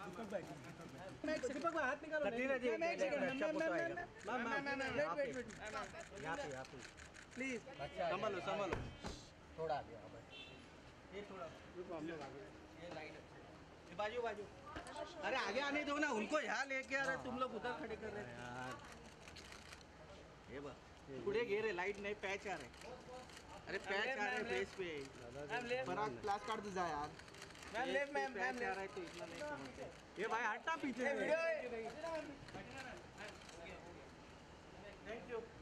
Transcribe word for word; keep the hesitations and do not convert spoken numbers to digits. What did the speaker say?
दीपक भाई हाथ निकालो। मैम एक second ma'am ma'am ma'am ma'am ma'am wait wait wait यहाँ पे यहाँ पे प्लीज अच्छा संभालो संभालो थोड़ा आगे आओ बस ये थोड़ा ये लाइट ये बाजू बाजू अरे आगे आने दो ना उनको यहाँ लेके आ रहे तुम लोग उधर खड़े कर रहे यार ये बस पुढे गे रे लाइट नहीं पैच आ रहे अरे पैच आ रहे फेस पे पराग क्लास काट दो जा यार मैम लेफ्ट मैम मैम आ रहा है तो इतना नहीं समझते ये भाई हटना पीछे थैंक यू